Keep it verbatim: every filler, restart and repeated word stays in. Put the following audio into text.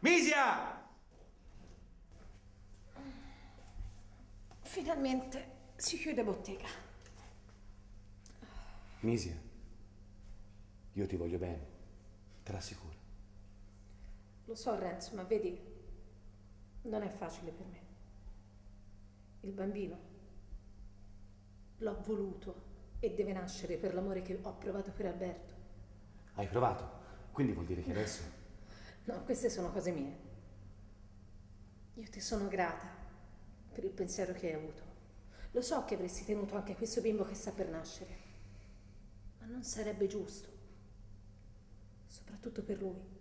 Misia! Finalmente si chiude bottega. Misia, io ti voglio bene, te l'assicuro. Lo so, Renzo, ma vedi, non è facile per me. Il bambino l'ho voluto e deve nascere per l'amore che ho provato per Alberto. Hai provato? Quindi vuol dire che adesso... No, queste sono cose mie. Io ti sono grata per il pensiero che hai avuto. Lo so che avresti tenuto anche questo bimbo che sta per nascere, ma non sarebbe giusto, soprattutto per lui.